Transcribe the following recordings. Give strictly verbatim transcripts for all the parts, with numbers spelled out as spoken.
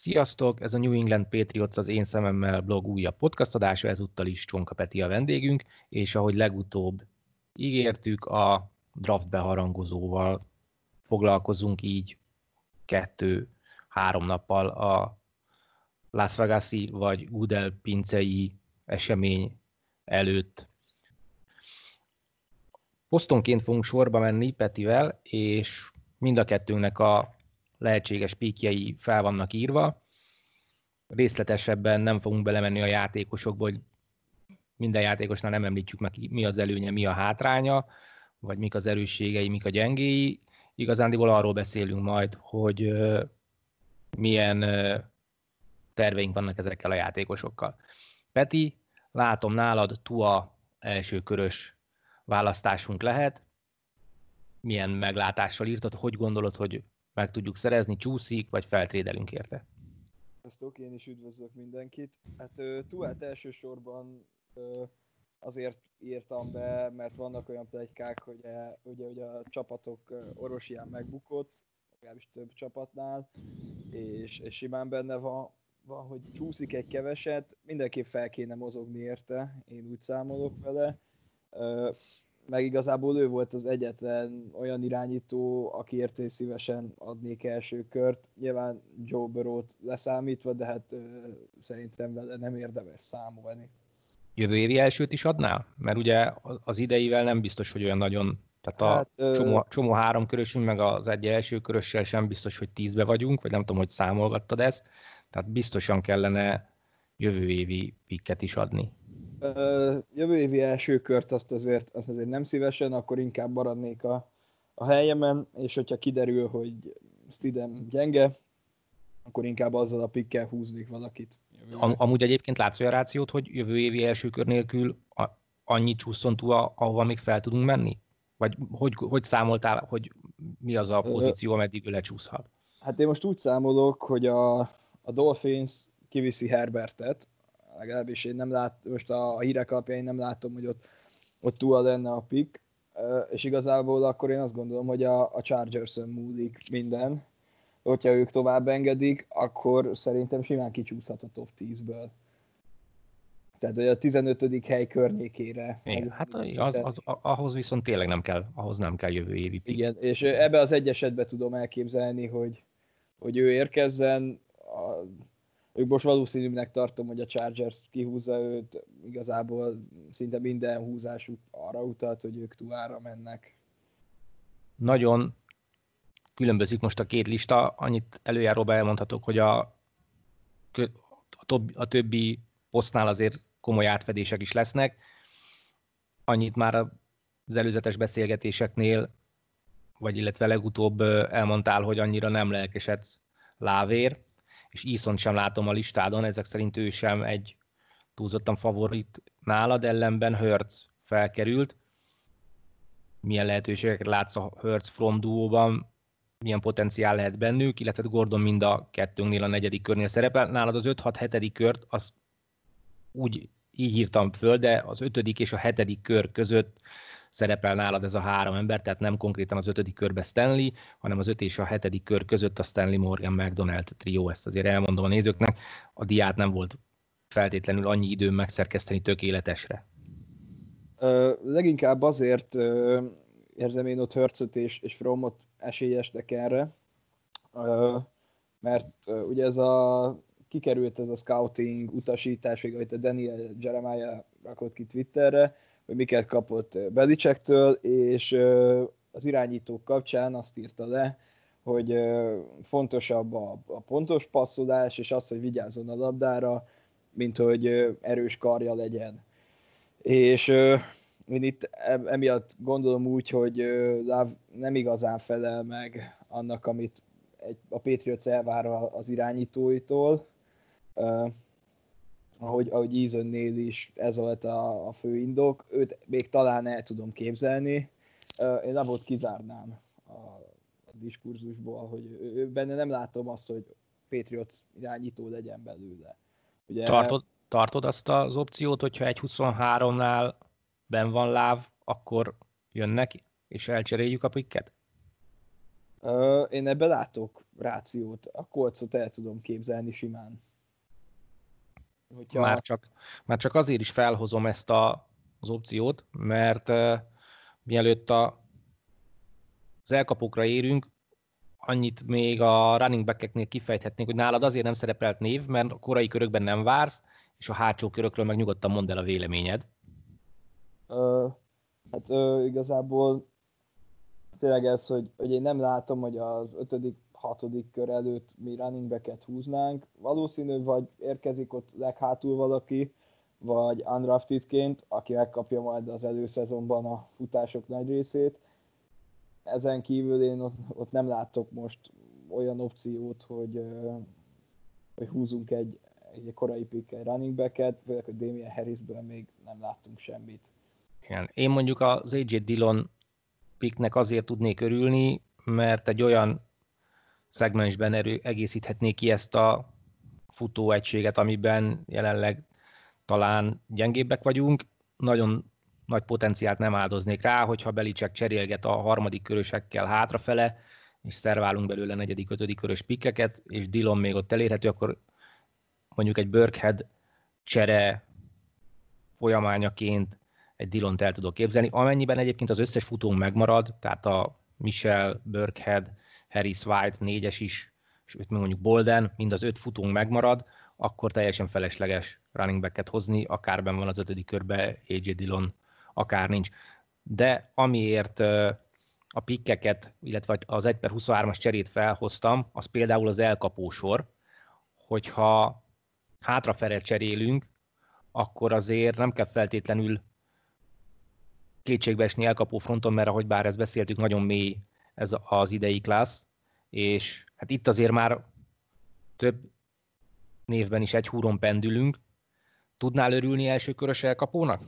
Sziasztok! Ez a New England Patriots az Én Szememmel blog újabb podcast adása, ezúttal is Csonka Peti a vendégünk, és ahogy legutóbb ígértük, a draft beharangozóval foglalkozunk így kettő-három nappal a Las Vegas-i vagy Goodell pincei esemény előtt. Posztonként fogunk sorba menni Petivel, és mind a kettőnknek a lehetséges pikjei fel vannak írva. Részletesebben nem fogunk belemenni a játékosokba, hogy minden játékosnál nem említjük meg, mi az előnye, mi a hátránya, vagy mik az erősségei, mik a gyengéi. Igazándiból arról beszélünk majd, hogy milyen terveink vannak ezekkel a játékosokkal. Peti, látom nálad Tua elsőkörös választásunk lehet. Milyen meglátással írtad, hogy gondolod, hogy meg tudjuk szerezni, csúszik, vagy feltrédelünk érte? Sziasztok, én is üdvözlök mindenkit. Hát Tuát elsősorban ö, azért írtam be, mert vannak olyan pletykák, hogy, e, ugye, hogy a csapatok orvosián megbukott, legalábbis több csapatnál, és, és simán benne van, van, hogy csúszik egy keveset, mindenképp fel kéne mozogni érte, én úgy számolok vele. Ö, meg igazából ő volt az egyetlen olyan irányító, akiért én szívesen adnék első kört. Nyilván Joe Burrow-t leszámítva, de hát ö, szerintem vele nem érdemes számolni. Jövő évi elsőt is adnál? Mert ugye az ideivel nem biztos, hogy olyan nagyon... Tehát a hát, csomó, csomó három körösünk, meg az egy első körössel sem biztos, hogy tízbe vagyunk, vagy nem tudom, hogy számolgattad ezt. Tehát biztosan kellene jövő évi pikket is adni. Uh, jövő évi első kört azt azért, azt azért nem szívesen, akkor inkább maradnék a, a helyemen, és hogyha kiderül, hogy Stidham gyenge, akkor inkább azzal a pikkel húznék valakit. Am, amúgy egyébként látsz olyan rációt, hogy jövő évi első kör nélkül a, annyi csúszson túl, ahova még fel tudunk menni? Vagy hogy, hogy számoltál, hogy mi az a pozíció, ameddig ő lecsúszhat? Hát én most úgy számolok, hogy a, a Dolphins kiviszi Herbertet, legalábbis én nem látom, most a, a hírek alapján én nem látom, hogy ott, ott túl lenne a pick, és igazából akkor én azt gondolom, hogy a, a Chargers-ön múlik minden. Hogyha ők tovább engedik, akkor szerintem simán kicsúszhat a top tízből. Tehát, hogy a tizenötödik hely környékére. Igen, hát az, az, ahhoz viszont tényleg nem kell, ahhoz nem kell jövő évi pick. Igen, és ebbe az egy esetben tudom elképzelni, hogy, hogy ő érkezzen. A, ők most valószínűnek tartom, hogy a Chargers kihúzza őt, igazából szinte minden húzásuk arra utalt, hogy ők Tuára mennek. Nagyon különbözik most a két lista, annyit előjáróban elmondhatok, hogy a, a, többi, a többi posztnál azért komoly átfedések is lesznek. Annyit már az előzetes beszélgetéseknél, vagy illetve legutóbb elmondtál, hogy annyira nem lelkesedsz Lávér, és Easont sem látom a listádon, ezek szerint ő sem egy túlzottan favorit nálad, ellenben Hurts felkerült. Milyen lehetőségeket látsz a Hurts-Fromm duóban, milyen potenciál lehet bennük, illetve Gordon mind a kettőnknél a negyedik körnél szerepel. Nálad az öt-hat-hetedik kört, az úgy így írtam föl, de az ötödik és a hetedik kör között szerepel nálad ez a három ember, tehát nem konkrétan az ötödik körbe Stanley, hanem az öt és a hetedik kör között a Stanley, Morgan, McDonald trió, ezt azért elmondom a nézőknek. A diát nem volt feltétlenül annyi időm megszerkeszteni tökéletesre. Uh, leginkább azért uh, érzem én ott Hurtsot és, és Frommot esélyesnek erre, uh, mert uh, ugye ez a kikerült ez a scouting utasítás, vagy a Daniel Jeremiah rakott ki Twitterre, hogy miket kapott Belichicktől, és az irányítók kapcsán azt írta le, hogy fontosabb a, a pontos passzolás, és az, hogy vigyázzon a labdára, mint hogy erős karja legyen. És én itt emiatt gondolom úgy, hogy Love nem igazán felel meg annak, amit egy, a Patriots elvár az irányítóitól, Uh, ahogy, ahogy Easonnél is ez volt a, a fő indok, őt még talán el tudom képzelni. Uh, én Lavot kizárnám a, a diskurzusból, hogy ő, ő benne nem látom azt, hogy Patriots irányító legyen belőle. Ugye, tartod, tartod azt az opciót, hogyha egy huszonháromnál benn van Láv, akkor jönnek, és elcseréljük a pikket? Uh, én ebben látok rációt, a Coltsot el tudom képzelni simán. Hogyha... Már, csak, már csak azért is felhozom ezt a, az opciót, mert uh, mielőtt a, az elkapókra érünk, annyit még a running back-eknél kifejthetnénk, hogy nálad azért nem szerepelt név, mert a korai körökben nem vársz, és a hátsó körökről meg nyugodtan mondd el a véleményed. Uh, hát uh, igazából tényleg ez, hogy, hogy én nem látom, hogy az ötödik, hatodik kör előtt mi running back-et húznánk. Valószínű, vagy érkezik ott leghátul valaki, vagy undraftedként, aki megkapja majd az előszezonban a futások nagy részét. Ezen kívül én ott, ott nem látok most olyan opciót, hogy, hogy húzunk egy, egy korai pick, egy running back-et, főleg, hogy Damien Harrisből még nem láttunk semmit. Igen. Én mondjuk az á jé Dillon picknek azért tudnék örülni, mert egy olyan szegmensben erő, egészíthetnék ki ezt a futóegységet, amiben jelenleg talán gyengébbek vagyunk. Nagyon nagy potenciált nem áldoznék rá, hogyha Belichick cserélget a harmadik körösekkel hátrafele, és szerválunk belőle negyedik, ötödik körös pikkeket, és Dillon még ott elérhető, akkor mondjuk egy Burkhead csere folyamányaként egy Dillont el tudok képzelni, amennyiben egyébként az összes futónk megmarad, tehát a Michel, Burkhead, Harris, White, négyes is, és még mondjuk Bolden, mind az öt futónk megmarad, akkor teljesen felesleges running back-et hozni, akár benn van az ötödik körbe á jé Dillon, akár nincs. De amiért a pikkeket, illetve az egy per huszonhármas cserét felhoztam, az például az elkapósor, hogyha hátrafele cserélünk, akkor azért nem kell feltétlenül kétségbeesni elkapó fronton, mert ahogy bár ezt beszéltük, nagyon mély ez az idei klassz, és hát itt azért már több névben is egy húron pendülünk. Tudnál örülni elsőkörös elkapónak?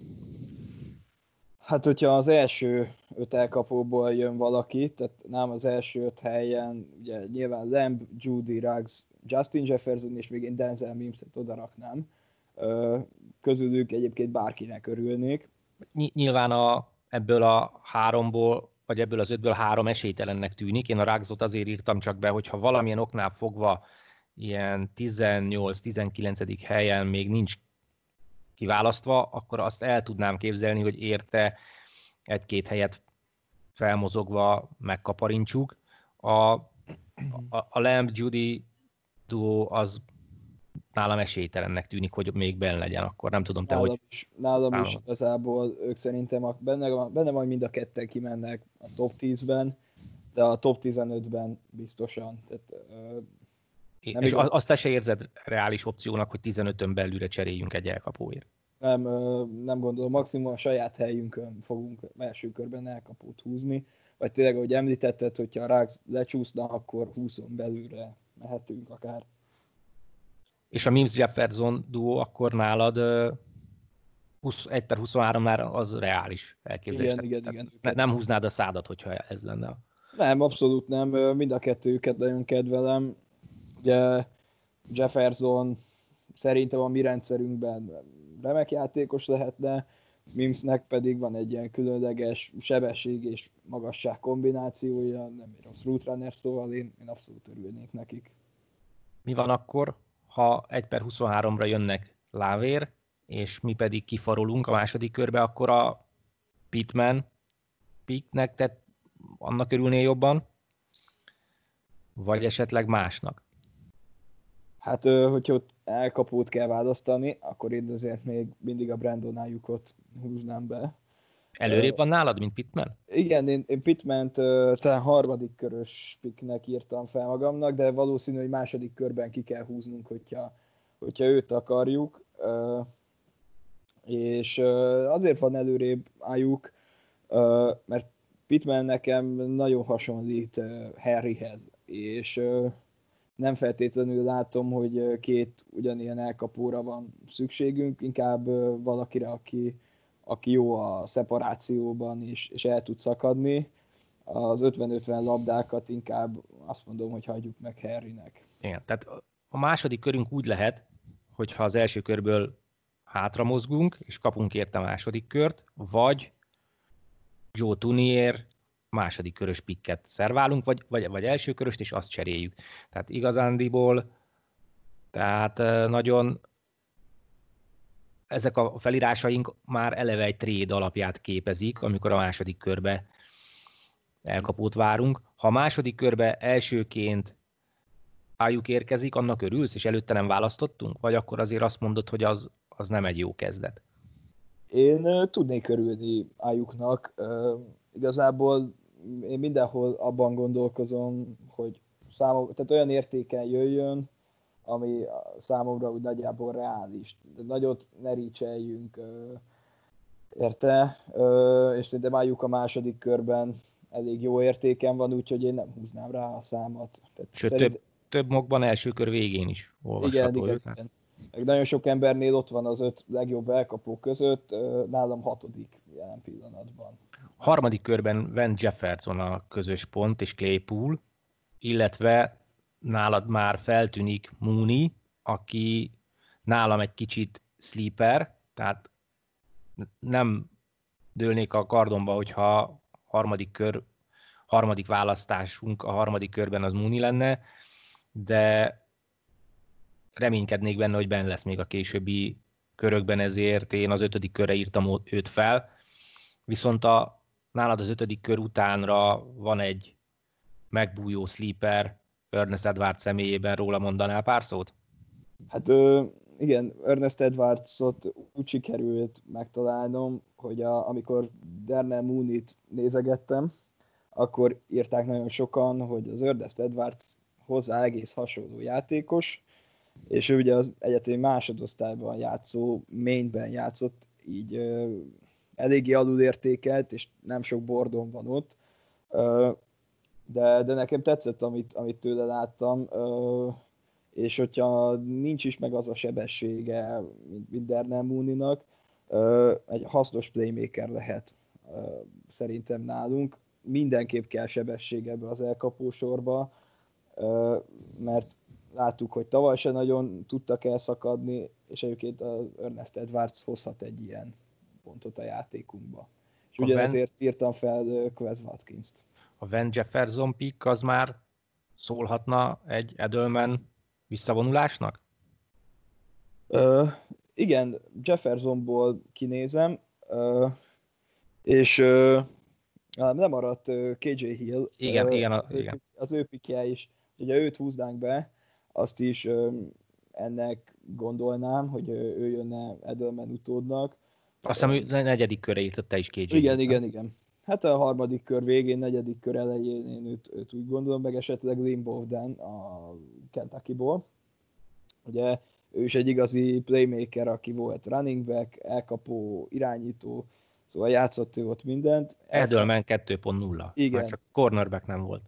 Hát, hogyha az első öt elkapóból jön valaki, tehát nem az első öt helyen, ugye nyilván Lamb, Judy, Ruggs, Justin Jefferson, és még én Denzel Mims-et odaraknám. Közülük egyébként bárkinek örülnék. Nyilván a, ebből a háromból, vagy ebből az ötből három esélytelennek tűnik. Én a Ruggsot azért írtam csak be, hogyha valamilyen oknál fogva ilyen tizennyolc-tizenkilencedik helyen még nincs kiválasztva, akkor azt el tudnám képzelni, hogy érte egy-két helyet felmozogva megkaparintsuk. A, a, a Lamb Judy duo az nálam esélytelennek tűnik, hogy még benne legyen, akkor nem tudom te, nálam hogy... Is, nálam is igazából ők szerintem a, benne, benne majd mind a ketten kimennek a top tízben, de a top tizenötben biztosan. Tehát, nem és igaz... azt te se érzed reális opciónak, hogy tizenötön belülre cseréljünk egy elkapóért? Nem, nem gondolom, maximum a saját helyünkön fogunk első körben elkapót húzni, vagy tényleg, ahogy említetted, hogyha a Ruggs lecsúszna, akkor húszon belülre mehetünk akár. És a Mims-Jefferson duó akkor nálad egy per huszonhárom már az reális elképzelés. Igen, igen, igen. Ne, nem húznád a szádat, hogyha ez lenne. Nem, abszolút nem. Mind a kettőjüket nagyon kedvelem. Ugye Jefferson szerintem a mi rendszerünkben remek játékos lehetne, Mimsnek pedig van egy ilyen különleges sebesség és magasság kombinációja, nem egy rossz route runner, szóval én, én abszolút örülnék nekik. Mi van akkor, ha egy per huszonháromra jönnek Lávér, és mi pedig kifarolunk a második körbe, akkor a Pittman picknek, tehát annak örülnél jobban, vagy esetleg másnak? Hát, hogyha ott elkapót kell választani, akkor én azért még mindig a Brandon Ayukot húznám be. Előrébb van nálad, mint Pittman? Igen, én, én Pittmant talán harmadik körös picknek írtam fel magamnak, de valószínű, hogy második körben ki kell húznunk, hogyha, hogyha őt akarjuk. És azért van előrébb Ayuk, mert Pittman nekem nagyon hasonlít Harryhez, és nem feltétlenül látom, hogy két ugyanilyen elkapóra van szükségünk, inkább valakire, aki, aki jó a szeparációban is, és el tud szakadni. Az ötven-ötven labdákat inkább azt mondom, hogy hagyjuk meg Harrynek. Igen, tehát a második körünk úgy lehet, hogyha az első körből hátra mozgunk, és kapunk érte második kört, vagy Joe Tunier második körös pikket szerválunk, vagy, vagy, vagy első köröst, és azt cseréljük. Tehát igazándiból, tehát nagyon ezek a felírásaink már eleve egy trade alapját képezik, amikor a második körbe elkapót várunk. Ha a második körbe elsőként Ayuk érkezik, annak örülsz, és előtte nem választottunk? Vagy akkor azért azt mondod, hogy az, az nem egy jó kezdet? Én uh, tudnék örülni Ayuknak. Uh, igazából én mindenhol abban gondolkozom, hogy számom, tehát olyan értéken jöjjön, ami számomra úgy nagyjából reális. De nagyot ne ricseljünk, uh, érte? Uh, és szerintem Ayuk a második körben elég jó értéken van, úgyhogy én nem húznám rá a számat. Tehát Sőt, szerint... több, több mokban első kör végén is olvasható. Igen, igen, igen. Meg nagyon sok embernél ott van az öt legjobb elkapó között, nálam hatodik jelen pillanatban. Harmadik körben Van Jefferson a közös pont, és Claypool, illetve nálad már feltűnik Mooney, aki nálam egy kicsit sleeper, tehát nem dőlnék a kardomba, hogyha harmadik kör, harmadik választásunk a harmadik körben az Mooney lenne, de reménykednék benne, hogy benne lesz még a későbbi körökben, ezért én az ötödik körre írtam őt fel. Viszont a, nálad az ötödik kör utánra van egy megbújó sleeper Ernest Edwards személyében, róla mondanál pár szót? Hát igen, Ernest Edwardsot úgy sikerült megtalálnom, hogy a, amikor Darnell Mooney-t nézegettem, akkor írták nagyon sokan, hogy az Ernest Edwards hozzá egész hasonló játékos, és ő ugye az egyetemi másodosztályban játszó, mainben játszott, így ö, eléggé alulértékelt, és nem sok bordon van ott, ö, de, de nekem tetszett, amit, amit tőle láttam, ö, és hogyha nincs is meg az a sebessége, mint, mint Darnell Mooney-nak, ö, egy hasznos playmaker lehet ö, szerintem nálunk. Mindenképp kell sebesség ebbe az elkapósorba, ö, mert láttuk, hogy tavaly se nagyon tudtak elszakadni, és egyébként az Ernest Edwards hozhat egy ilyen pontot a játékunkba. És ugyanezért Van... írtam fel Quez Watkins-t. A Van Jefferson pick az már szólhatna egy Edelman visszavonulásnak? Ö, igen, Jeffersonból kinézem, ö, és ö, nem maradt ká jé Hill. Igen, ö, igen, a, az, ő, igen. az ő pikje is. Ugye őt húznánk be, azt is ö, ennek gondolnám, hogy ő jönne Edelman utódnak. Azt hiszem, ő negyedik körre írtott te is ká jé. Igen, igen, igen. Hát a harmadik kör végén, negyedik kör elején én őt, őt úgy gondolom, meg esetleg Lynn Bowden a Kentuckyból. Ugye ő is egy igazi playmaker, aki volt running back, elkapó, irányító, szóval játszott ő ott mindent. Edelman kettő pont nulla. Igen. Már csak cornerback nem volt.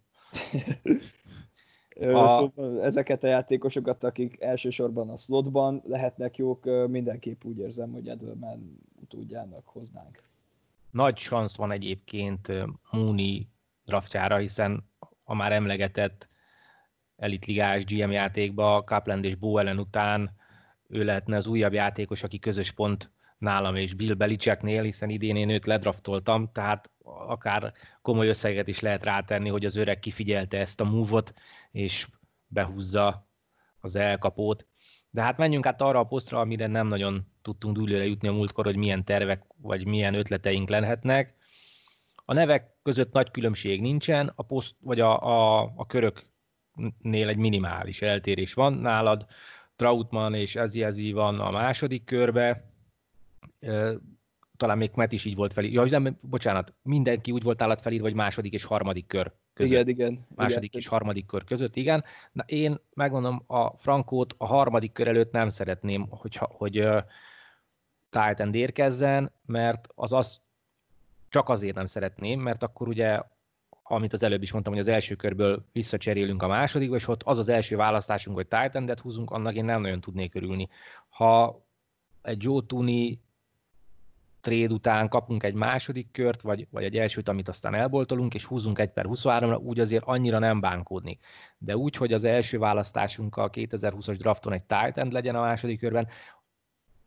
A... Szóval ezeket a játékosokat, akik elsősorban a slotban lehetnek jók, mindenképp úgy érzem, hogy Edelman utódjának hoznánk. Nagy szansz van egyébként Mooney draftjára, hiszen a már emlegetett elitligás gé em játékba Kaplan és Bowen után ő lehetne az újabb játékos, aki közös pont nálam és Bill Belichicknél, hiszen idén én őt ledraftoltam, tehát akár komoly összeget is lehet rátenni, hogy az öreg kifigyelte ezt a move-ot, és behúzza az elkapót. De hát menjünk át arra a posztra, amire nem nagyon tudtunk dűlőre jutni a múltkor, hogy milyen tervek vagy milyen ötleteink lehetnek. A nevek között nagy különbség nincsen, a poszt vagy a, a, a köröknél egy minimális eltérés van. Nálad Trautmann és Eziezi van a második körbe, talán még Matt is így volt felírva. Ja, nem, bocsánat, mindenki úgy volt állat felírva, vagy második és harmadik kör között. Igen, igen. Második igen. és harmadik kör között, igen. Na én megmondom, a Frankót a harmadik kör előtt nem szeretném, hogy, hogy uh, tight end érkezzen, mert az az csak azért nem szeretném, mert akkor ugye, amit az előbb is mondtam, hogy az első körből visszacserélünk a másodikba, és ott az az első választásunk, hogy tight endet húzunk, annak én nem nagyon tudnék örülni. Ha egy Joe Thuney trade után kapunk egy második kört, vagy, vagy egy elsőt, amit aztán elboltolunk, és húzunk egy per huszonháromra, úgy azért annyira nem bánkódnék. De úgy, hogy az első választásunk a kétezer-húszas drafton egy tight end legyen a második körben,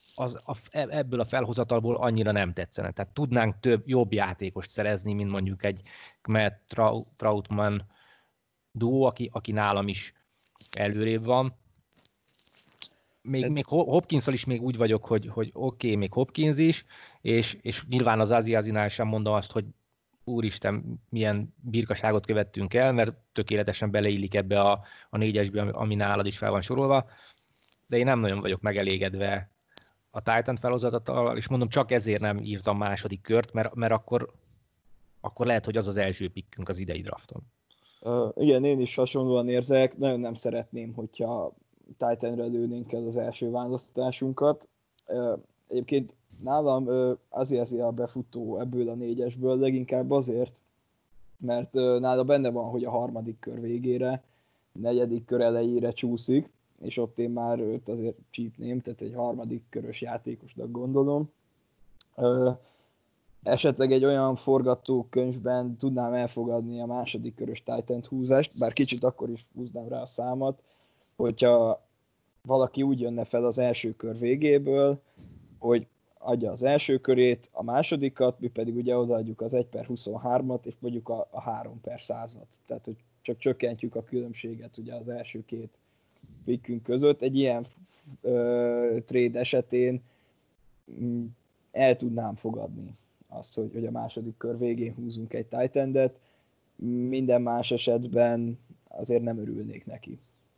az a, ebből a felhozatalból annyira nem tetszene. Tehát tudnánk több, jobb játékost szerezni, mint mondjuk egy Matt Trautmann duó, aki, aki nálam is előrébb van. Még, még Hopkinsszal is még úgy vagyok, hogy, hogy oké, okay, még Hopkins is, és, és nyilván az Asiasinál sem mondom azt, hogy úristen, milyen birkaságot követtünk el, mert tökéletesen beleillik ebbe a, a négyesbe, ami nálad is fel van sorolva, de én nem nagyon vagyok megelégedve a Titan felhozatattal, és mondom, csak ezért nem írtam második kört, mert, mert akkor, akkor lehet, hogy az az első pikkünk az idei drafton. Uh, igen, én is hasonlóan érzek, nagyon nem szeretném, hogyha Titanre lőnénk el az első választásunkat. Uh, egyébként nálam uh, azért a befutó ebből a négyesből, leginkább azért, mert uh, nála benne van, hogy a harmadik kör végére, negyedik kör elejére csúszik, és ott én már őt azért csípném, tehát egy harmadik körös játékosnak gondolom. Uh, esetleg egy olyan forgatókönyvben tudnám elfogadni a második körös Titan húzást, bár kicsit akkor is húznám rá a számat, hogyha valaki úgy jönne fel az első kör végéből, hogy adja az első körét, a másodikat, mi pedig ugye odaadjuk az egy per huszonhármat, és mondjuk a, a három per százat. Tehát, hogy csak csökkentjük a különbséget ugye az első két pickünk között. Egy ilyen ö, trade esetén m, el tudnám fogadni azt, hogy, hogy a második kör végén húzunk egy tight endet. Minden más esetben azért nem örülnék neki.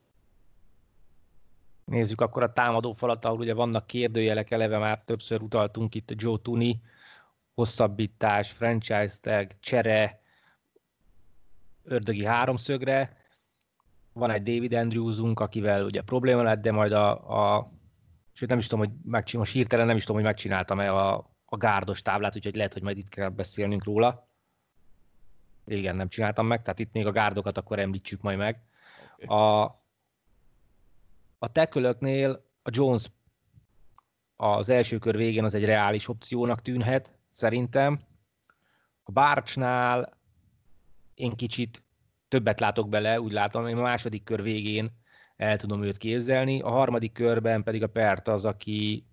Nézzük akkor a támadó falat, ahol ugye vannak kérdőjelek, eleve már többször utaltunk itt a Joe Thuney, hosszabbítás, franchise tag, csere, ördögi háromszögre. Van egy David Andrewsunk, akivel ugye probléma lett, de majd a, a sőt nem is tudom, hogy megcsináltam, most hirtelen nem is tudom, hogy megcsináltam-e a, a gárdos táblát, úgyhogy lehet, hogy majd itt kell beszélnünk róla. Igen, nem csináltam meg, tehát itt még a gárdokat akkor említsük majd meg. Okay. A, a tackle-öknél a Jones az első kör végén az egy reális opciónak tűnhet, szerintem. A Barchnál én kicsit többet látok bele, úgy látom, én a második kör végén el tudom őt képzelni, a harmadik körben pedig a Pert az, aki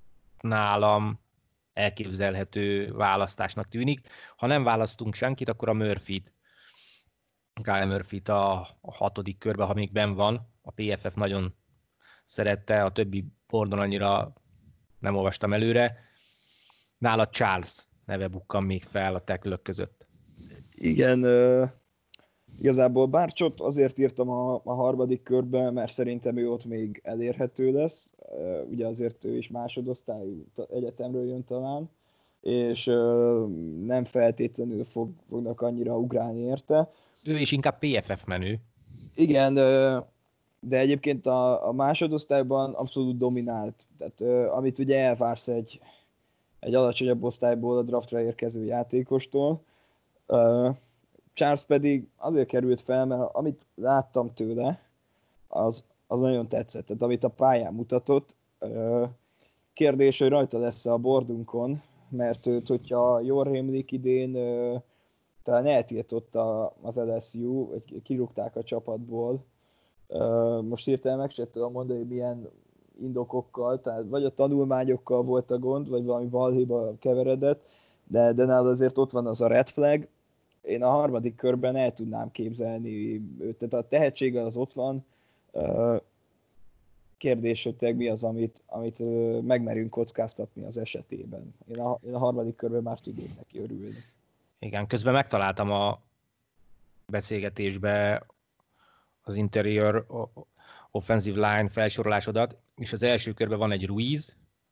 nálam elképzelhető választásnak tűnik. Ha nem választunk senkit, akkor a Murphy-t, Kyle Murphy-t a, a hatodik körben, ha még benn van, a pé ef ef nagyon szerette, a többi bordon annyira nem olvastam előre. Nála Charles neve bukkan még fel a tackle-ök között. Igen, uh, igazából Barcsot azért írtam a, a harmadik körben, mert szerintem ő ott még elérhető lesz. Uh, ugye azért ő is másodosztályú egyetemről jön talán, és uh, nem feltétlenül fog, fognak annyira ugrálni érte. Ő is inkább pé ef ef menő. Igen, uh, de egyébként a, a másodosztályban abszolút dominált. Tehát uh, amit ugye elvársz egy, egy alacsonyabb osztályból a draftra érkező játékostól. Uh, Charles pedig azért került fel, mert amit láttam tőle, az, az nagyon tetszett. Tehát amit a pályán mutatott, uh, kérdés, hogy rajta lesz a bordunkon, mert őt, hogyha jól rémlik idén, uh, talán eltiltotta az el es u, vagy kirúgták a csapatból. Uh, most hirtelen meg sem tudom mondani, hogy milyen indokokkal, tehát vagy a tanulmányokkal volt a gond, vagy valami balhéba keveredett, de, de nálad azért ott van az a red flag. Én a harmadik körben el tudnám képzelni őt, tehát a tehetsége az ott van. Uh, kérdés, hogy mi az, amit, amit uh, megmerünk kockáztatni az esetében. Én a, én a harmadik körben már tudnék neki örülni. Igen, közben megtaláltam a beszélgetésbe az interior offensive line felsorolásodat, és az első körben van egy Ruiz,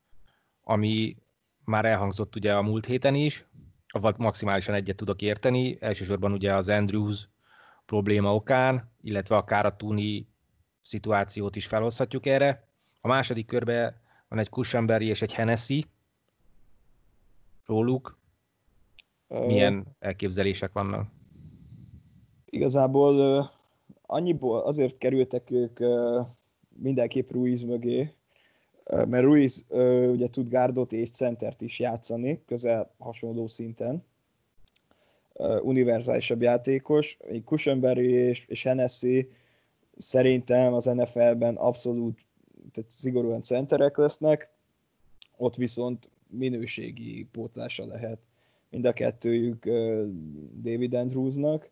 ami már elhangzott ugye a múlt héten is, avval maximálisan egyet tudok érteni, elsősorban ugye az Andrews probléma okán, illetve akár a Thuney szituációt is felhozhatjuk erre. A második körben van egy Cushenberry és egy Hennessy róluk. Milyen elképzelések vannak? Igazából uh, annyiból azért kerültek ők uh, mindenképp Ruiz mögé, uh, mert Ruiz uh, ugye tud gárdot és centert is játszani, közel hasonló szinten. Uh, univerzálisabb játékos. Cushenberry és, és Hennessy szerintem az en ef el-ben abszolút, tehát szigorúan centerek lesznek. ott viszont minőségi pótlása lehet mind a kettőjük David Andrewsnak.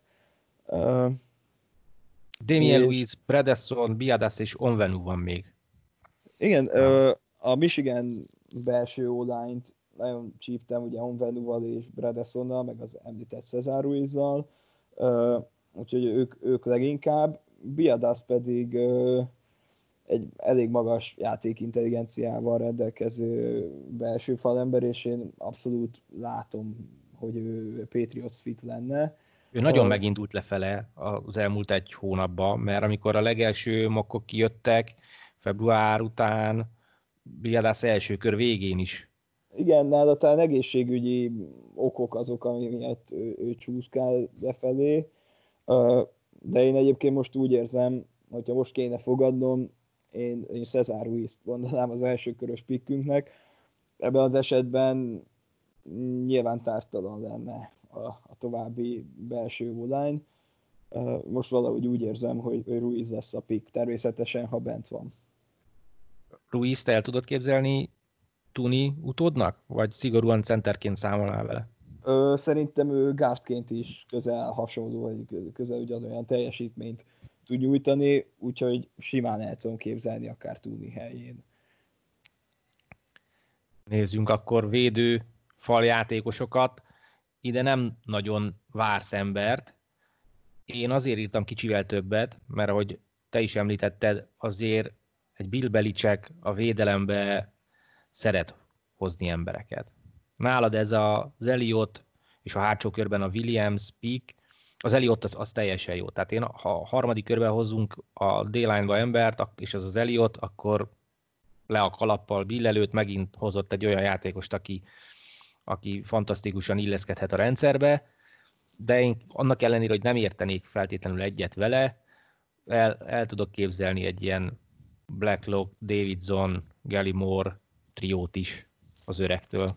Damien és... Lewis, Bredesson, Biadasz és Onvenu van még. Igen, a Michigan belső O-line-t nagyon csíptem, ugye Onvenuval és Bredessonnal, meg az említett Cesar Ruizzal, úgyhogy ők, ők leginkább. Biadasz pedig egy elég magas játékintelligenciával rendelkező belső falember, és én abszolút látom, hogy ő Patriots fit lenne. Ő nagyon a... megindult lefele az elmúlt egy hónapban, mert amikor a legelső mockok kijöttek, február után, Biadasz első kör végén is. Igen, nála talán egészségügyi okok azok, ami miatt ő, ő csúszkál lefelé, de én egyébként most úgy érzem, hogyha most kéne fogadnom, én, én Cesar Ruizt mondanám az első körös pikkünknek. Ebben az esetben nyilván tártalan lenne a, a további belső O-line. Most valahogy úgy érzem, hogy Ruiz lesz a pick, természetesen, ha bent van. Ruizt el tudod képzelni Tuni utódnak? Vagy szigorúan centerként számolnál vele? Ö, szerintem ő guardként is közel hasonló, vagy közel ugyanolyan teljesítményt tud nyújtani, úgyhogy simán el tudom képzelni akár Tuni helyén. Nézzünk akkor védő faljátékosokat. Ide nem nagyon vársz embert. Én azért írtam kicsivel többet, mert ahogy te is említetted, azért egy Bill Belichick a védelembe szeret hozni embereket. Nálad ez az Elliott, és a hátsó körben a Williams pick, az Elliott az, az teljesen jó. Tehát én, ha a harmadik körben hozzunk a D-line-ba embert, és az az Elliott, akkor le a kalappal Bill előtt megint hozott egy olyan játékost, aki, aki fantasztikusan illeszkedhet a rendszerbe, de én annak ellenére, hogy nem értenék feltétlenül egyet vele, el, el tudok képzelni egy ilyen Blacklock, Davidson, Gallimore triót is az öregtől.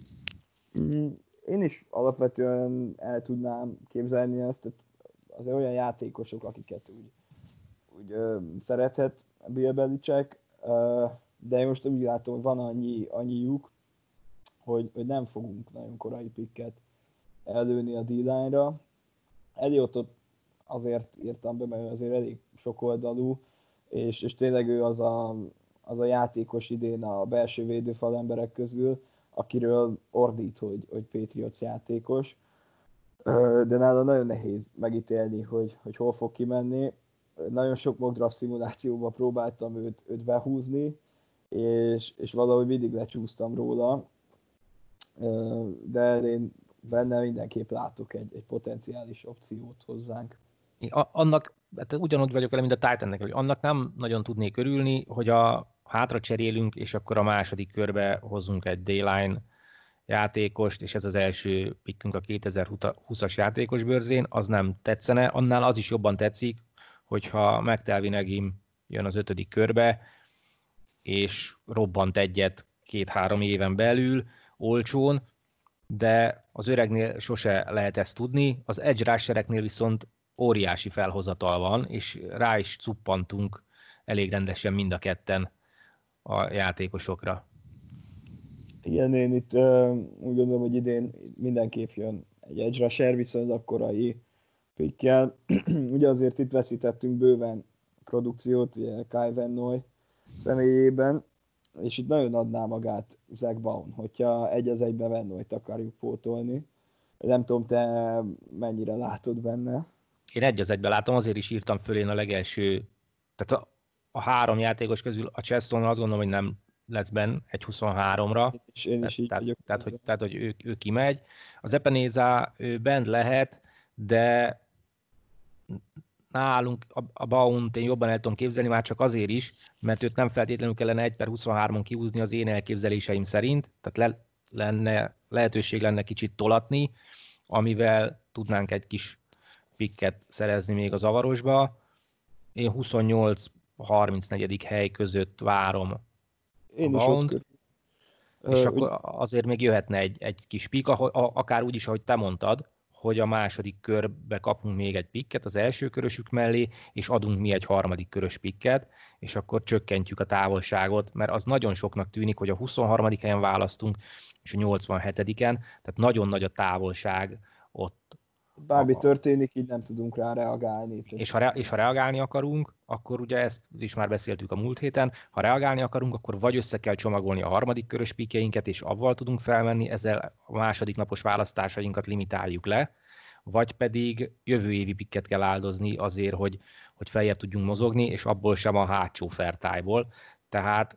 Én is alapvetően el tudnám képzelni ezt, az olyan játékosok, akiket úgy, úgy ö, szerethet Bill Belichick, ö, de én most úgy látom, hogy van annyi, annyi lyuk, hogy, hogy nem fogunk nagyon korai picket előni a D-line-ra. Elliotot azért írtam be, mert azért elég sokoldalú, és, és tényleg ő az a, az a játékos idén a belső védőfal emberek közül, akiről ordít, hogy, hogy Patriots játékos, de nála nagyon nehéz megítélni, hogy, hogy hol fog kimenni. Nagyon sok mock draft szimulációban próbáltam őt, őt behúzni, és, és valahogy mindig lecsúsztam róla, de én benne mindenképp látok egy, egy potenciális opciót hozzánk. Annak, hát ugyanúgy vagyok vele, mint a Titannek, hogy annak nem nagyon tudnék örülni, hogy a hátra cserélünk, és akkor a második körbe hozzunk egy D-line játékost, és ez az első pickünk a kétezer-húszas játékos bőrzén, az nem tetszene. Annál az is jobban tetszik, hogyha McTelvin Agim jön az ötödik körbe, és robbant egyet két-három éven belül, olcsón, de az öregnél sose lehet ezt tudni. Az edge rushereknél viszont óriási felhozatal van, és rá is cuppantunk elég rendesen mind a ketten a játékosokra. Igen, én itt uh, úgy gondolom, hogy idén mindenképp jön egy edge rusher, viszonylag korai pickkel. Ugye azért itt veszítettünk bőven produkciót, ugye Kai Van Noy személyében, és itt nagyon adná magát Zach Baun, hogyha egy az egyben Van Noyt akarjuk pótolni. Nem tudom, te mennyire látod benne. Én egy az egyben látom, azért is írtam föl én a legelső, tehát a, a három játékos közül a Cheston azt gondolom, hogy nem lesz benne egy huszonháromra, és én is tehát, így tehát, tehát, hogy, tehát, hogy ő, ő kimegy. Az Epeneza ő bent lehet, de nálunk a, a Baunt én jobban el tudom képzelni, már csak azért is, mert őt nem feltétlenül kellene egy per huszonhármon kihúzni az én elképzeléseim szerint, tehát le, lenne, lehetőség lenne kicsit tolatni, amivel tudnánk egy kis picket szerezni még a zavarosba. Én huszonnyolc harmincnegyedik hely között várom én a Baunt, és uh, akkor azért még jöhetne egy, egy kis pick, akár úgy is, ahogy te mondtad, hogy a második körbe kapunk még egy pikket az első körösük mellé, és adunk mi egy harmadik körös pikket, és akkor csökkentjük a távolságot, mert az nagyon soknak tűnik, hogy a huszonharmadik helyen választunk, és a nyolcvanhetediken, tehát nagyon nagy a távolság ott. Bármi történik, így nem tudunk rá reagálni. És ha, re- és ha reagálni akarunk, akkor ugye ezt is már beszéltük a múlt héten, ha reagálni akarunk, akkor vagy össze kell csomagolni a harmadik körös pikjeinket, és avval tudunk felmenni, ezzel a második napos választásainkat limitáljuk le, vagy pedig jövő évi pikket kell áldozni azért, hogy, hogy feljebb tudjunk mozogni, és abból sem a hátsó fertályból. Tehát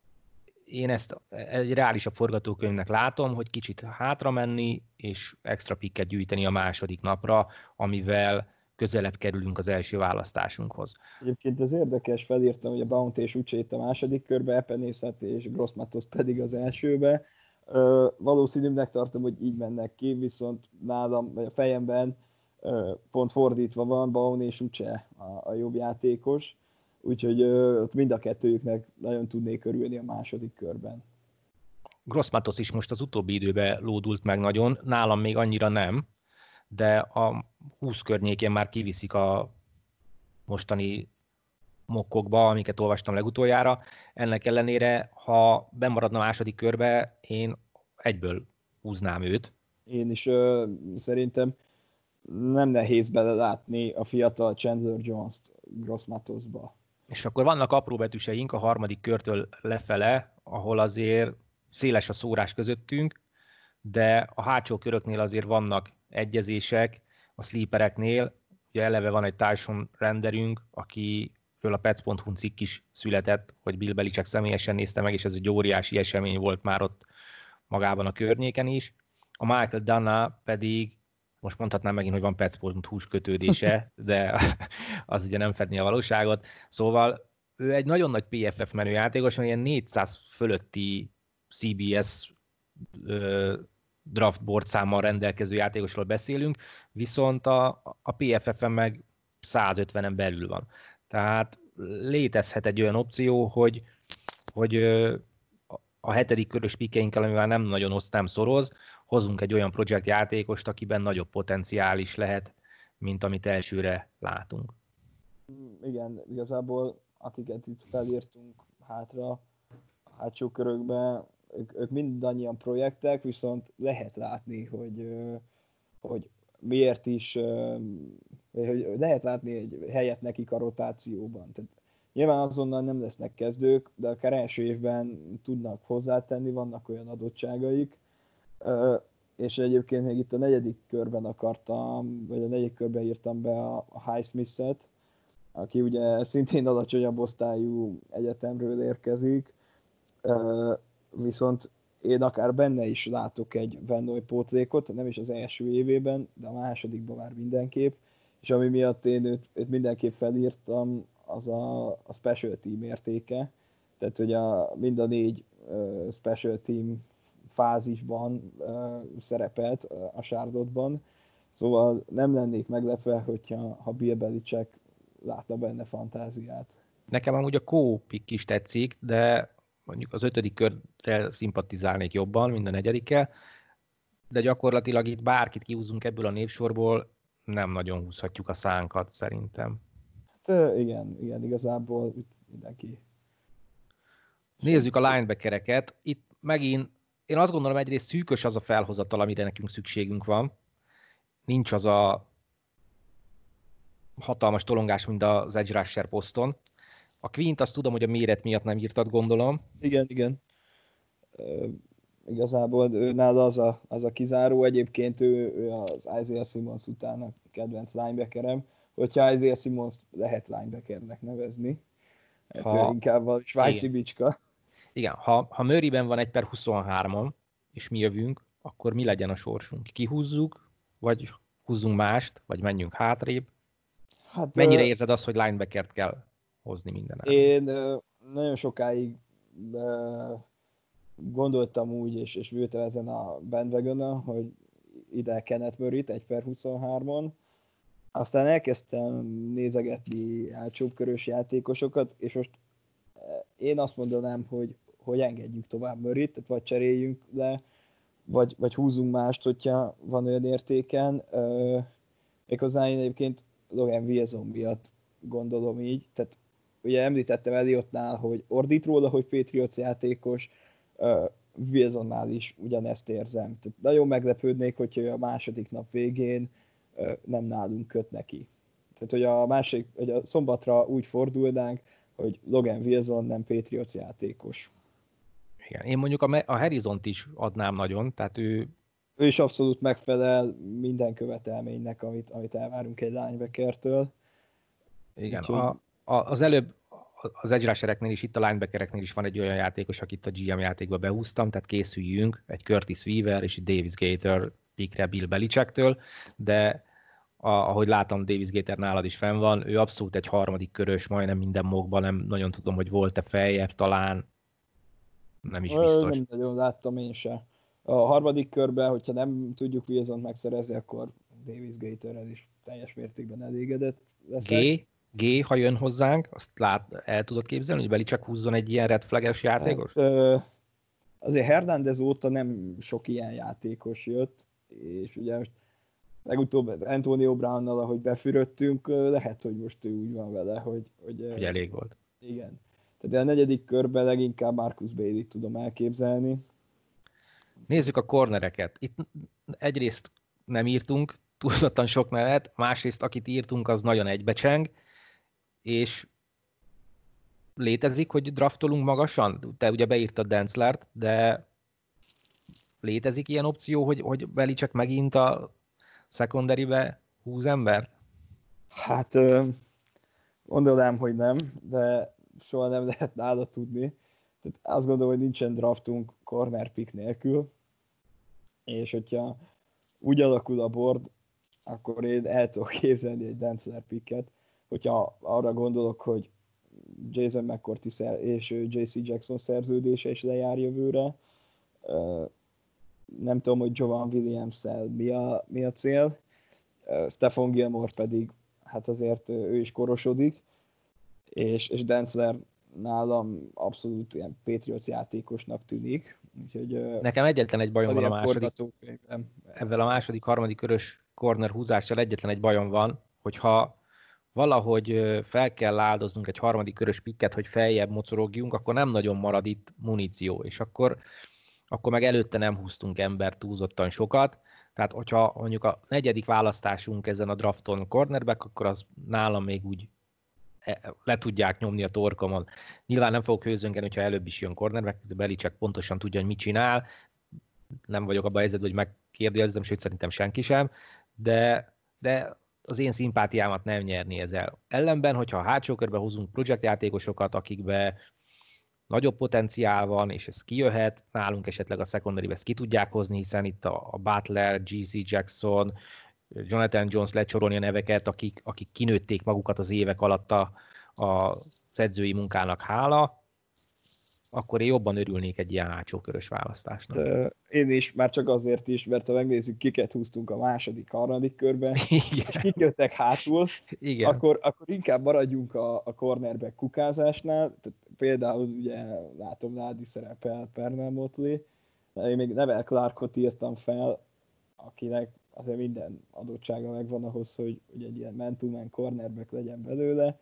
én ezt egy reálisabb forgatókönyvnek látom, hogy kicsit hátra menni, és extra pikket gyűjteni a második napra, amivel közelebb kerülünk az első választásunkhoz. Egyébként ez érdekes, felírtam, hogy a Bounty és Ucsét a második körbe, Epenészet és Grossmatos pedig az elsőbe. Ö, valószínűbbnek tartom, hogy így mennek ki, viszont nálam, vagy a fejemben ö, pont fordítva van, Bounty és Ucse a, a jobb játékos, úgyhogy ö, mind a kettőjüknek nagyon tudnék örülni a második körben. Grossmatos is most az utóbbi időben lódult meg nagyon, nálam még annyira nem, de a húsz környékén már kiviszik a mostani mokkokba, amiket olvastam legutoljára. Ennek ellenére, ha bemaradna a második körbe, én egyből húznám őt. Én is ö, szerintem nem nehéz belelátni a fiatal Chandler Jones-t Grossmatosba. És akkor vannak apró betűseink a harmadik körtől lefele, ahol azért széles a szórás közöttünk, de a hátsó köröknél azért vannak egyezések, a sleepereknél, ugye eleve van egy Tyson renderünk, akiről a pets pont hu cikk is született, hogy Bill Belichick személyesen nézte meg, és ez egy óriási esemény volt már ott magában a környéken is. A Michael Dana pedig, most mondhatnám megint, hogy van pets pont hu-s kötődése, de az ugye nem fedni a valóságot. Szóval ő egy nagyon nagy pé ef ef menő játékos, ilyen négyszáz fölötti cé bé es draft board számmal rendelkező játékosról beszélünk, viszont a, a pé ef ef-en meg százötvenen belül van. Tehát létezhet egy olyan opció, hogy, hogy a hetedik körös pikeinkkel, amivel nem nagyon oszt, nem szoroz, hozunk egy olyan projekt játékost, akiben nagyobb potenciál is lehet, mint amit elsőre látunk. Igen, igazából akiket itt felírtunk hátra, a hátsó körökbe, ők, ők mindannyian projektek, viszont lehet látni, hogy, hogy miért is, hogy lehet látni egy helyet nekik a rotációban. Tehát nyilván azonnal nem lesznek kezdők, de akár első évben tudnak hozzátenni, vannak olyan adottságaik, és egyébként még itt a negyedik körben akartam, vagy a negyedik körben írtam be a Highsmith-et, aki ugye szintén alacsonyabb osztályú egyetemről érkezik, viszont én akár benne is látok egy Van pótlékot, nem is az első évében, de a másodikban már mindenképp, és ami miatt én őt, őt mindenképp felírtam, az a, a special team értéke, tehát hogy a, mind a négy uh, special team fázisban uh, szerepelt uh, a Charlotte-ban, szóval nem lennék meglepve, hogyha ha Bill Belichick látna benne fantáziát. Nekem amúgy a kópik is tetszik, de mondjuk az ötödik körre szimpatizálnék jobban, mint a negyedikkel, de gyakorlatilag itt bárkit kihúzunk ebből a névsorból, nem nagyon húzhatjuk a szánkat szerintem. Hát igen, igen, igazából mindenki. Nézzük a linebackereket. Itt megint, én azt gondolom, egyrészt szűkös az a felhozatal, amire nekünk szükségünk van. Nincs az a hatalmas tolongás, mint az edge rusher poszton. A Quint azt tudom, hogy a méret miatt nem írtad, gondolom. Igen, igen. Uh, igazából ő nála az a, az a kizáró. Egyébként ő, ő az Isaiah Simmons után a kedvenc linebackerem. Hogyha Isaiah Simmons lehet linebackernek nevezni. Hát ha, ő inkább a svájci bicska. Igen, ha, ha Murrayben van egy per huszonhárman, és mi jövünk, akkor mi legyen a sorsunk? Kihúzzuk, vagy húzzunk mást, vagy menjünk hátrébb? Hát, mennyire érzed azt, hogy linebackert kell hozni minden ellen? Én nagyon sokáig gondoltam úgy, és, és ültem ezen a bandwagonon, hogy ide Kenneth Murrayt egy per huszonhárman, aztán elkezdtem nézegetni hátsóbb körös játékosokat, és most én azt mondanám, hogy, hogy engedjük tovább Murrayt, tehát vagy cseréljünk le, vagy, vagy húzunk mást, hogyha van olyan értéken. Méghozzá én egyébként Logan Wilson miatt gondolom így. Tehát ugye említettem Elliottnál, hogy ordít róla, hogy Patriots játékos, Wilsonnál is ugyanezt érzem. Tehát nagyon meglepődnék, hogyha ő a második nap végén nem nálunk köt neki. Tehát, hogy a másik, hogy a szombatra úgy fordulnánk, hogy Logan Wilson nem Patriots játékos. Igen. Én mondjuk a, a Harrisont is adnám nagyon, tehát ő... Ő is abszolút megfelel minden követelménynek, amit, amit elvárunk egy linebackertől. Igen, Úgyhogy... a, a, az előbb az edge rushereknél is, itt a linebackereknél is van egy olyan játékos, akit a gé em játékba behúztam, tehát készüljünk egy Curtis Weaver és egy Davis Gator pickre Bill Belichicktől, de a, ahogy látom, Davis Gator nálad is fenn van, ő abszolút egy harmadik körös, majdnem minden mockban, nem nagyon tudom, hogy volt-e feljebb, talán nem is biztos. Nem nagyon láttam én se. A harmadik körben, hogyha nem tudjuk Wilsont megszerezni, akkor Davis Gatorrel is teljes mértékben elégedett leszek. G, G, ha jön hozzánk, azt lát, el tudod képzelni, hogy Belichick húzzon egy ilyen red flag-es játékos? Hát, ö, azért Hernández óta nem sok ilyen játékos jött, és ugye most legutóbb Antonio Brownnal, ahogy befürödtünk, lehet, hogy most ő úgy van vele, hogy... Hogy, hogy elég volt. Igen. Tehát a negyedik körben leginkább Marcus Bailey-t tudom elképzelni. Nézzük a cornereket. Itt egyrészt nem írtunk túlzottan sok nevet, másrészt akit írtunk, az nagyon egybecseng, és létezik, hogy draftolunk magasan? Te ugye beírtad Denslert, de létezik ilyen opció, hogy, hogy Belichick megint a secondary-be húz embert? Hát mondanám, hogy nem, de soha nem lehet nála tudni. Tehát azt gondolom, hogy nincsen draftunk corner pick nélkül, és hogyha úgy alakul a board, akkor én el tudok képzelni egy Densler picket, hogyha arra gondolok, hogy Jason McCourty és jé cé Jackson szerződése is lejár jövőre. Nem tudom, hogy Jovan Williams-szel mi a, mi a cél. Stephon Gilmore pedig, hát azért ő is korosodik, és, és Densler nálam abszolút ilyen Patriots játékosnak tűnik. Úgyhogy, nekem egyetlen egy bajom van a második, ebben a második, harmadik körös corner húzással egyetlen egy bajom van, hogyha valahogy fel kell áldoznunk egy harmadik körös pikket, hogy feljebb mocorogjunk, akkor nem nagyon marad itt muníció, és akkor, akkor meg előtte nem húztunk embert túlzottan sokat, tehát hogyha mondjuk a negyedik választásunk ezen a drafton cornerback, akkor az nálam még úgy le tudják nyomni a torkomon. Nyilván nem fogok hőzöngeni, hogyha előbb is jön cornerback, de Belichick pontosan tudja, hogy mit csinál, nem vagyok abban a helyzetben, hogy megkérdezem, sőt szerintem senki sem, de, de az én szimpátiámat nem nyerni ezzel. Ellenben, hogyha a hátsó körbe húzunk projektjátékosokat, akikbe nagyobb potenciál van, és ez kijöhet, nálunk esetleg a secondary-be ezt ki tudják hozni, hiszen itt a, a Butler, jé cé Jackson, Jonathan Jones lecsorolni a neveket, akik, akik kinőtték magukat az évek alatt a, a edzői munkának hála, akkor én jobban örülnék egy ilyen hátsókörös választásnak. De én is, már csak azért is, mert ha megnézzük, kiket húztunk a második, harmadik körben, igen. És kik jöttek hátul, igen. Akkor, akkor inkább maradjunk a, a cornerback kukázásnál. Tehát például ugye látom, Nádi szerepel Pernell Motley, én még Neville Clarkot írtam fel, akinek azért minden adottsága megvan ahhoz, hogy, hogy egy ilyen man-to-man cornerback legyen belőle.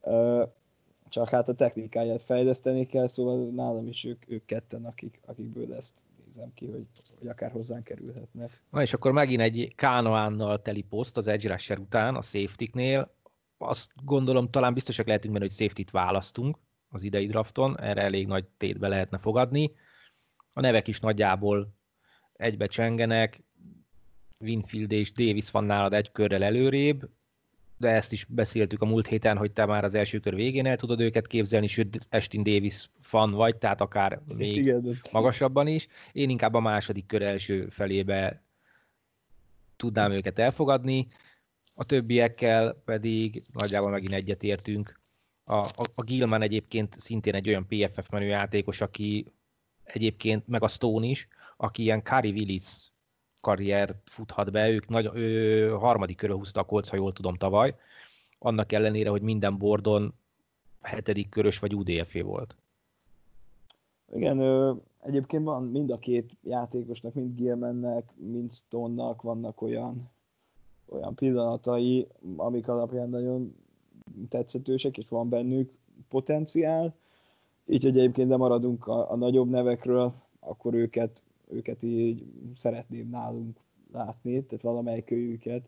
Csak hát a technikáját fejleszteni kell, szóval nálam is ők, ők ketten, akik, akikből ezt nézem ki, hogy, hogy akár hozzánk kerülhetnek. Na és akkor megint egy Kánoánnal teli poszt az edge rusher után, a safety-knél. Azt gondolom, talán biztosak lehetünk benne, hogy safety-t választunk az idei drafton, erre elég nagy tétbe lehetne fogadni. A nevek is nagyjából egybe csengenek, Winfield és Davis van nálad egy körrel előrébb, de ezt is beszéltük a múlt héten, hogy te már az első kör végén el tudod őket képzelni, sőt Ashtyn Davis fan vagy, tehát akár még igen, magasabban is. Én inkább a második kör első felébe tudnám őket elfogadni, a többiekkel pedig nagyjából megint egyetértünk. A, a, a Gilman egyébként szintén egy olyan pé ef ef menő játékos, aki egyébként, meg a Stone is, aki ilyen Kari Willis karriert futhat be, ők nagy, ő harmadik körül húzta a Colts, ha jól tudom, tavaly, annak ellenére, hogy minden bordon hetedik körös vagy u dé ef é volt. Igen, ö, egyébként van mind a két játékosnak, mind Gilmannek, mind Stone-nak vannak olyan, olyan pillanatai, amik alapján nagyon tetszetősek, és van bennük potenciál. Így, hogy egyébként nem maradunk a, a nagyobb nevekről, akkor őket, őket így szeretném nálunk látni, tehát valamelyik őjüket.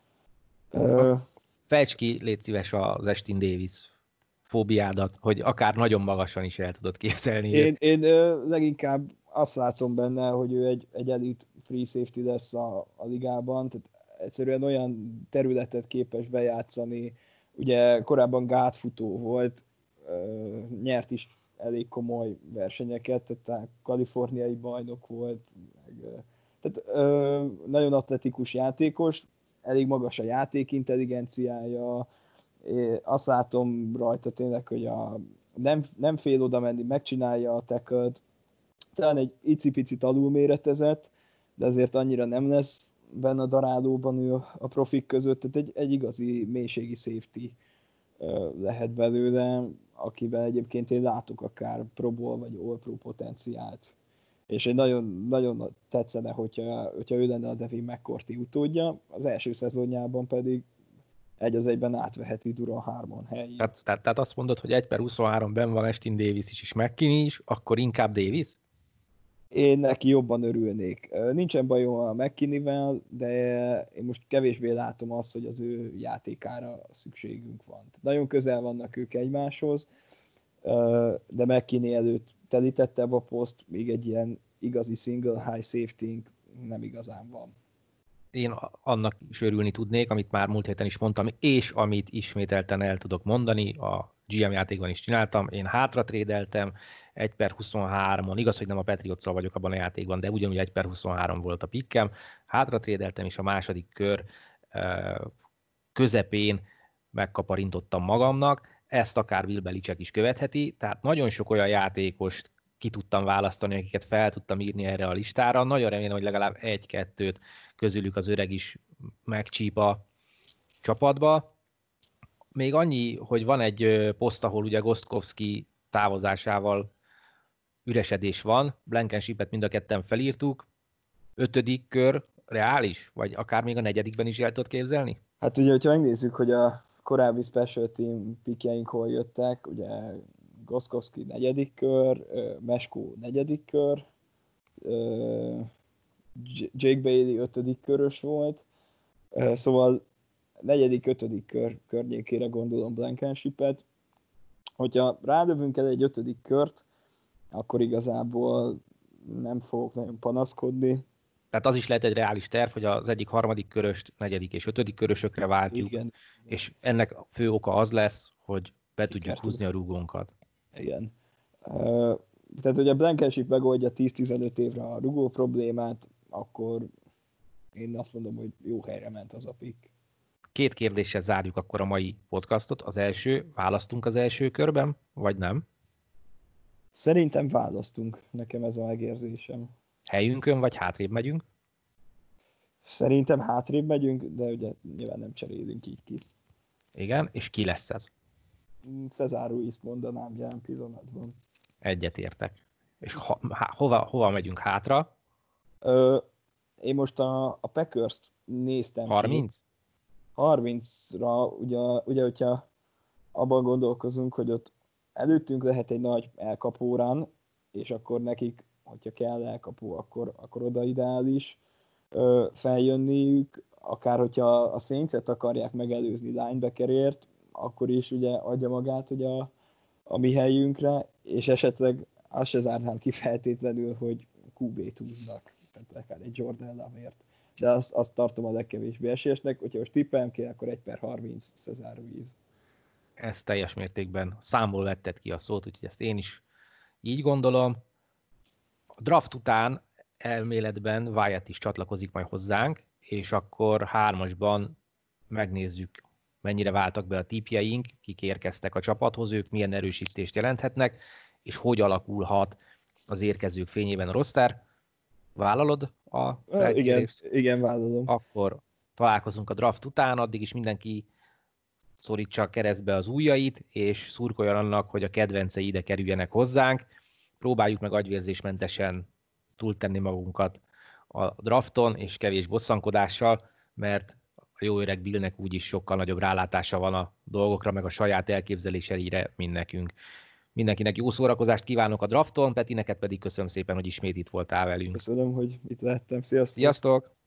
Fejtsd ki, légy szíves, az Austin Davis fóbiádat, hogy akár nagyon magasan is el tudod képzelni. Én, én leginkább azt látom benne, hogy ő egy, egy elite free safety lesz a, a ligában, tehát egyszerűen olyan területet képes bejátszani, ugye korábban gátfutó volt, nyert is elég komoly versenyeket, tehát a kaliforniai bajnok volt, meg, tehát nagyon atletikus játékos, elég magas a játékintelligenciája, én azt látom rajta tényleg, hogy a, nem, nem fél oda menni, megcsinálja a tackle-t, talán egy icipicit alulméretezett, de azért annyira nem lesz benne a darálóban ő a profik között, tehát egy, egy igazi mélységi safety lehet belőle, akiben egyébként én látok akár Pro Bowl vagy All Pro potenciált. És egy nagyon, nagyon tetszene, hogyha, hogyha ő lenne a Devin McCourty utódja, az első szezonjában pedig egy az egyben átveheti Duron Harmon helyét. Tehát, tehát, tehát azt mondod, hogy egy per huszonhárom ben van Austin Davis is, és McKinney is, akkor inkább Davis? Én neki jobban örülnék. Nincsen bajom a McKinney-vel, de én most kevésbé látom azt, hogy az ő játékára szükségünk van. Nagyon közel vannak ők egymáshoz, de McKinney előtt telítettebb a poszt, még egy ilyen igazi single high safety nem igazán van. Én annak is örülni tudnék, amit már múlt héten is mondtam, és amit ismételten el tudok mondani, a gé em játékban is csináltam, én hátra trédeltem, egy per huszonhármon, igaz, hogy nem a Patriotszal vagyok abban a játékban, de ugyanúgy egy per huszonhárom volt a pikkem, hátra trédeltem, és a második kör közepén megkaparintottam magamnak, ezt akár Bill Belichick is követheti, tehát nagyon sok olyan játékost ki tudtam választani, akiket fel tudtam írni erre a listára. Nagyon remélem, hogy legalább egy-kettőt közülük az öreg is megcsíp a csapatba. Még annyi, hogy van egy poszt, ahol ugye Gostkowski távozásával üresedés van, Blankenshipet mind a ketten felírtuk. Ötödik kör reális? Vagy akár még a negyedikben is el tudod képzelni? Hát ugye, hogyha megnézzük, hogy a korábbi special team pikjeink hol jöttek, ugye Gostkowski negyedik kör, Meskó negyedik kör, Jake Bailey ötödik körös volt, szóval negyedik, ötödik kör környékére gondolom Blankenshipet. Hogyha rádövünk el egy ötödik kört, akkor igazából nem fogok nagyon panaszkodni. Tehát az is lehet egy reális terv, hogy az egyik harmadik köröst, negyedik és ötödik körösökre váltjuk, igen. És ennek a fő oka az lesz, hogy be tudjuk húzni a rugónkat. Igen. Uh, tehát, hogy a Blankenship megoldja tíz-tizenöt évre a rugó problémát, akkor én azt mondom, hogy jó helyre ment az a pick. Két kérdéssel zárjuk akkor a mai podcastot. Az első, választunk az első körben, vagy nem? Szerintem választunk, nekem ez a megérzésem. Helyünkön, vagy hátrébb megyünk? Szerintem hátrébb megyünk, de ugye nyilván nem cserélünk így ki. Igen, és ki lesz ez? Cesar Ruiz-t mondanám jelen pillanatban. Egyetértek. És ho, hova, hova megyünk hátra? Ö, én most a, a Packers-t néztem. harminc? Ki. harmincra, ugye, ugye, hogyha abban gondolkozunk, hogy ott előttünk lehet egy nagy elkapórán, és akkor nekik, hogyha kell elkapó, akkor, akkor oda ideális ö, feljönniük, akár hogyha a Saints-et akarják megelőzni linebackerért, akkor is ugye adja magát ugye a, a mi helyünkre, és esetleg azt se zárnám ki feltétlenül, hogy kú bé-t húznak, tehát akár egy Jordan Love-ért. De azt, azt tartom a legkevésbé esélyesnek, hogyha most tippeljem kell, akkor egy per harminc Cesar Ruiz. Ez teljes mértékben számból vetted ki a szót, úgyhogy ezt én is így gondolom. A draft után elméletben Wyatt is csatlakozik majd hozzánk, és akkor hármasban megnézzük, mennyire váltak be a tippjeink, kik érkeztek a csapathoz, ők milyen erősítést jelenthetnek, és hogy alakulhat az érkezők fényében a roster. Vállalod a felkérést? Igen, igen, vállalom. Akkor találkozunk a draft után, addig is mindenki szorítsa keresztbe az ujjait, és szurkoljon annak, hogy a kedvencei ide kerüljenek hozzánk. próbáljuk meg agyvérzésmentesen túltenni magunkat a drafton, és kevés bosszankodással, mert a jó öreg Billnek úgyis sokkal nagyobb rálátása van a dolgokra, meg a saját elképzeléseire, mint nekünk. Mindenkinek jó szórakozást kívánok a drafton, Peti, neked pedig köszönöm szépen, hogy ismét itt voltál velünk. Köszönöm, hogy itt lettem. Sziasztok! Sziasztok!